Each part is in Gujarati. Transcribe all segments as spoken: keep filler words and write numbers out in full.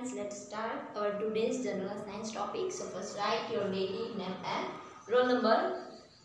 friends, let's start our today's general science topic. So first write your daily name and roll number.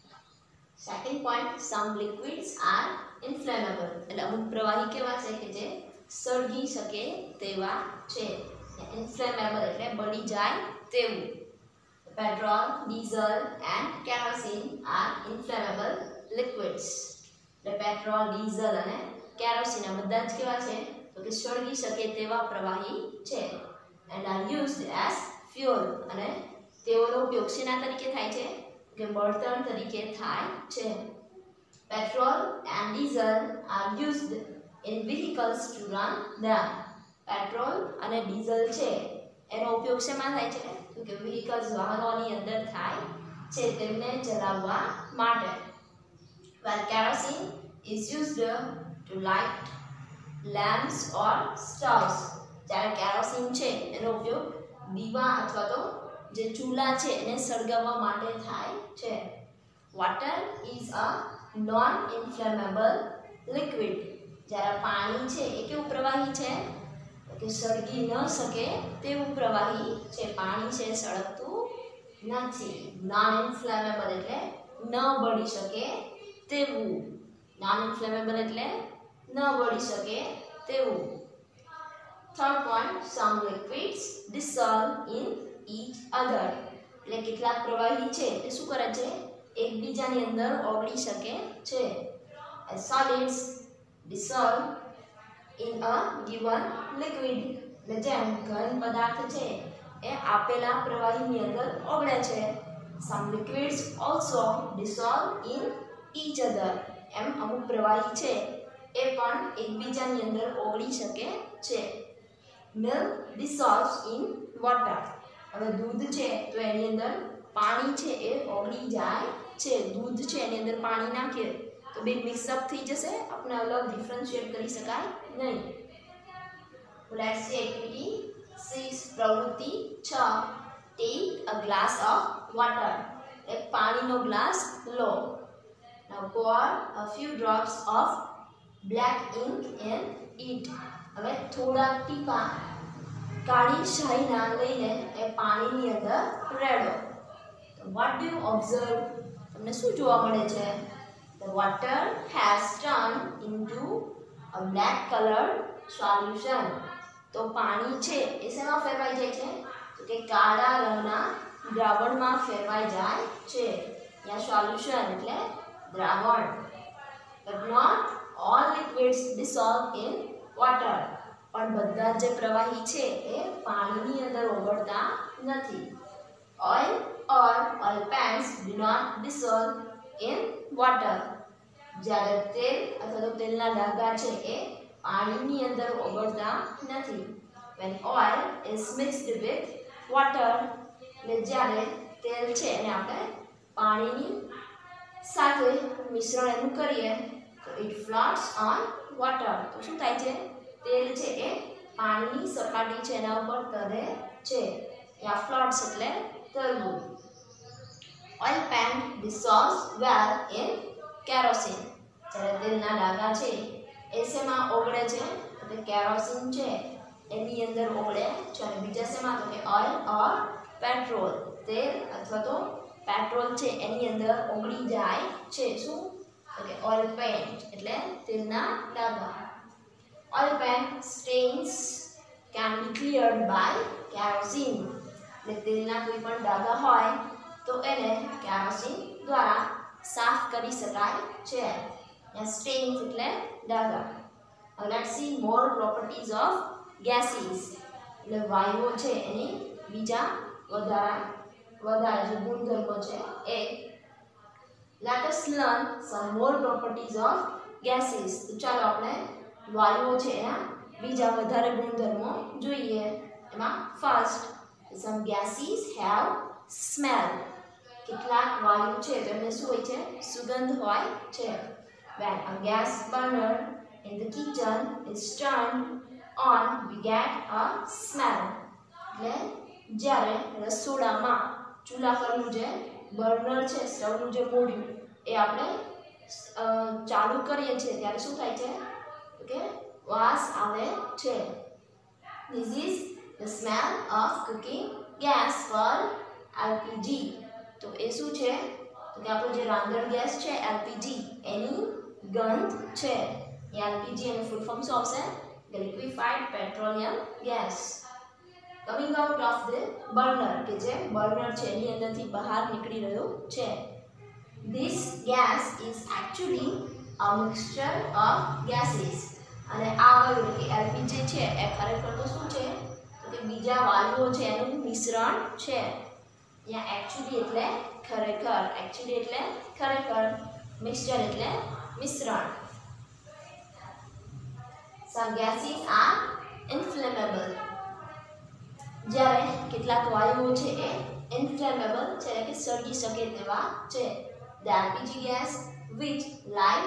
Second point, some liquids are inflammable. એટલે અમુક પ્રવાહી કેવા છે કે જે સળગી શકે તેવા છે. Inflammable એટલે બળી જાય તેવું. Petrol, diesel and kerosene are inflammable liquids. એટલે પેટ્રોલ, ડીઝલ અને કેરોસીન આ બધા જ કેવા છે તો કે સળગી શકે તેવા પ્રવાહી છે. And are used as fuel અને તેઓનો ઉપયોગ શેના તરીકે થાય છે કે બળતણ તરીકે થાય છે. Petrol and diesel are used in vehicles to run them. Petrol અને ડીઝલ છે એનો ઉપયોગ શેમાં થાય છે તો કે vehicles વાહનોની અંદર થાય છે તેમને ચલાવવા માટે. While kerosene is used to light lamps or stoves. જ્યારે કેરોસીન છે એનો ઉપયોગ દીવા અથવા તો જે ચૂલા છે એને સળગાવવા માટે થાય છે. Water is a non inflammable liquid. જ્યારે પાણી છે એ કેવું પ્રવાહી છે કે સળગી ન શકે તેવું પ્રવાહી છે. પાણી છે સળગતું નથી. નોન ઇન્ફ્લેમેબલ એટલે ન બળી શકે તેવું. નોન ઇન્ફ્લેમેબલ એટલે ન બળી શકે તેવું. Third point, some liquids dissolve in each other. એટલે કેટલાક પ્રવાહી છે તે શું કરે છે એકબીજાની અંદર ઓગળી શકે છે. As solids dissolve in a given liquid. એટલે જેમ ઘન પદાર્થ છે એ આપેલા પ્રવાહીની અંદર ઓગળે છે. Some liquids also dissolve in each other. એમ અમુક પ્રવાહી છે એ પણ એકબીજાની અંદર ઓગળી શકે છે. Milk dissolves in water. હવે દૂધ છે તો એની અંદર પાણી છે એ ઓગળી જાય છે. દૂધ છે એની અંદર પાણી નાખીએ તો બે મિક્સઅપ થઈ જશે, આપણે અલગ ડિફરન્શિએટ કરી શકાય નહીં. લેટ્સ સી એક્ટિવિટી સિક્સ પ્રવૃત્તિ છ. Take a glass of water. એક પાણીનો ગ્લાસ લો. Now pour a few drops of black ink in it. હવે થોડા ટીપા કાળી શાહીના લઈને એ પાણીની અંદર રેડો. What do you observe? તમને શું જોવા મળે છે? The water has turned into a black colored solution. તો પાણી છે એ શેમાં ફેરવાઈ જાય છે તો કે કાળા રંગના દ્રાવણમાં ફેરવાઈ જાય છે. ત્યાં સોલ્યુશન એટલે દ્રાવણ. But not all liquids dissolve in water. પણ બધા જે પ્રવાહી છે એ પાણીની અંદર ઓગળતા નથી. Oil or oil paints do not dissolve in water. જ્યારે તેલ અથવા તો તેલના ડાઘા છે એ પાણીની અંદર ઓગળતા નથી. When oil is mixed with water, એટલે જ્યારે તેલ છે એને આપણે પાણીની સાથે મિશ્રણ એનું કરીએ તો it floats on water. તો શું થાય છે તેલ છે એ પાણીની સપાટી છે એના ઉપર તરે છે. યા floats એટલે તરવું. Oil paint dissolves well in kerosene. જ્યારે તેલના ડાઘા છે એ શેમાં ઓગળે છે તો કેરોસીન છે એની અંદર ઓગળે છે. અને બીજા શેમાં તો કે ઓઇલ ઓર પેટ્રોલ. તેલ અથવા તો પેટ્રોલ છે એની અંદર ઓગળી જાય છે. શું તો કે ઓઇલ પેન્ટ એટલે તેલના ડાઘા. Oil paint stains can be cleared by kerosene. એટલે તેલના કોઈ પણ ડાઘા હોય તો એને કેરોસીન દ્વારા સાફ કરી શકાય છે. સ્ટેન્સ એટલે ડાઘા. Now let's see more properties of gases. એટલે વાયુઓ છે એની બીજા વધારા વધારે જે ગુણધર્મો છે એ. Let us learn some more properties of gases. તો ચાલો આપણે વાયુઓ છે એના બીજા વધારે ગુણધર્મો જોઈએ. એમાં first, some gases have smell. કેટલાક વાયુ છે તો એમને શું હોય છે સુગંધ હોય છે. When a gas burner in the kitchen is turned on, we get a smell. એટલે જ્યારે રસોડામાં ચૂલા પરનું જે બર્નર છે સ્ટવનું જે મોઢું એ આપણે ચાલુ કરીએ છીએ ત્યારે શું થાય છે કે વાસ આવે છે. This is The smell of cooking gas called L P G. તો એ શું છે? તો કે આપણો જે રાંધણ ગેસ છે L P G એની ગંધ છે. એ L P G એનું ફૂલ ફોર્મ શું આવશે? Liquefied petroleum gas. Coming out of the burner કે જે બર્નર છે એની અંદરથી બહાર નીકળી રહ્યું છે. This gas is actually a mixture of gases. અને આ વાયુ કે L P G છે એ ખરેખર તો શું છે? તો કે બીજા વાયુઓ છે એનું મિશ્રણ છે. અહીંયા actually એટલે ખરેખર, actually એટલે ખરેખર, mixture એટલે મિશ્રણ. Some gases are inflammable. જ્યારે કેટલાક વાયુઓ છે એ inflammable છે એટલે કે સળગી શકે તેવા છે. The L P G gas which light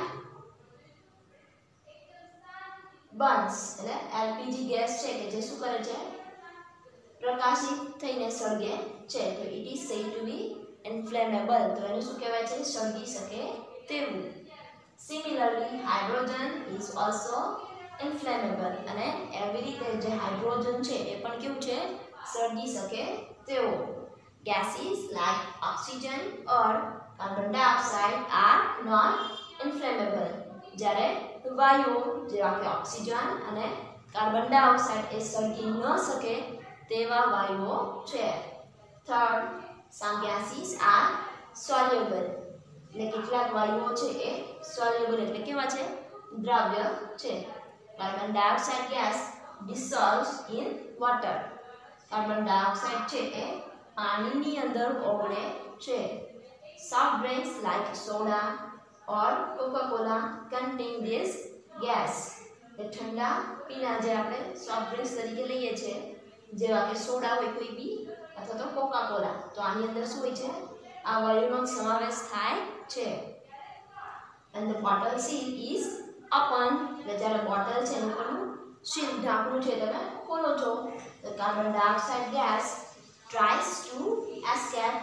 burns એટલે L P G ગેસ છે કે જે શું કરે છે? પ્રકાશિત થઈને સળગે છે. તો it is said to be inflammable. તો એને શું કહેવાય છે? સળગી શકે તેવું. Similarly, hydrogen is also inflammable. અને એવી રીતે જે હાઇડ્રોજન છે એ પણ કેવું છે? સળગી શકે તેવો. Gases like oxygen or carbon dioxide are not inflammable. જ્યારે વાયુઓ જેવા કે ઓક્સિજન અને કાર્બન ડાયોક્સાઇડ એ સળગી ન શકે તેવા વાયુઓ છે. Third, some gases are soluble. એટલે કેટલાક વાયુઓ છે એ soluble એટલે કેવા છે? દ્રાવ્ય છે. Carbon dioxide gas dissolves in water. Carbon dioxide છે એ પાણીની અંદર ઓગળે છે. Soft drinks like soda or Coca-Cola contain this gas. એ ઠંડા પીણા જે આપણે સોફ્ટ ડ્રિંક્સ તરીકે લઈએ છીએ જેવા કે સોડા હોય કોઈ બી અથવા તો કોકા-કોલા, તો આની અંદર શું હોય છે? આ વાયુનો સમાવેશ થાય છે. And the bottle seal is open. એટલે જ્યારે બોટલ છે એનું પરનું સીલ ઢાંકણું છે તમે ખોલો છો. The carbon dioxide gas tries to escape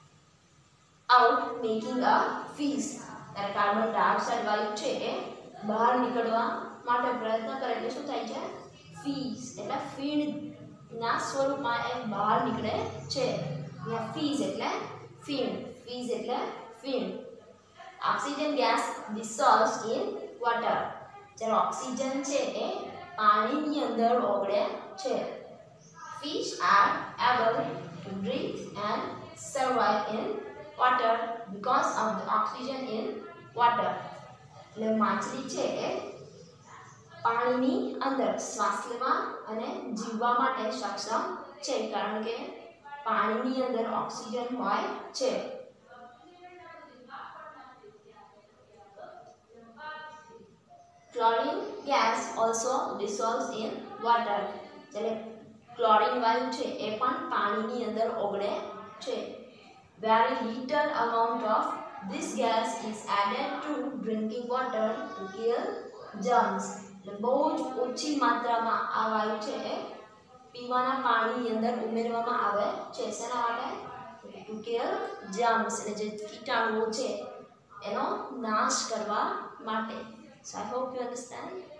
out making a fizz. ત્યારે કાર્બન ડાયોક્સાઇડ વાયુ છે એ બહાર નીકળવા માટે પ્રયત્ન કરે એટલે શું થાય છે? ફીઝ એટલે ફીણના સ્વરૂપમાં એ બહાર નીકળે છે. અહીંયા ફીઝ એટલે ફીણ, ફીઝ એટલે ફીણ. Oxygen gas dissolves in water. જ્યારે ઓક્સિજન છે એ પાણીની અંદર ઓગળે છે. Fish are able to breathe and survive in water because of the oxygen in water. એટલે માછલી છે એ પાણીની અંદર શ્વાસ લેવા અને જીવવા માટે સક્ષમ છે કારણ કે પાણીની અંદર ઓક્સિજન હોય છે. Chlorine gas also dissolves in water. એટલે ક્લોરીન વાયુ છે એ પણ પાણીની અંદર ઓગળે છે. Very little amount of this gas is added to drinking water to kill germs. એટલે બહુ જ ઓછી માત્રામાં આ વાયુ છે એ પીવાના પાણીની અંદર ઉમેરવામાં આવે છે. શેના માટે? To kill germs એટલે જે કીટાણુઓ છે એનો નાશ કરવા માટે. So I hope you understand.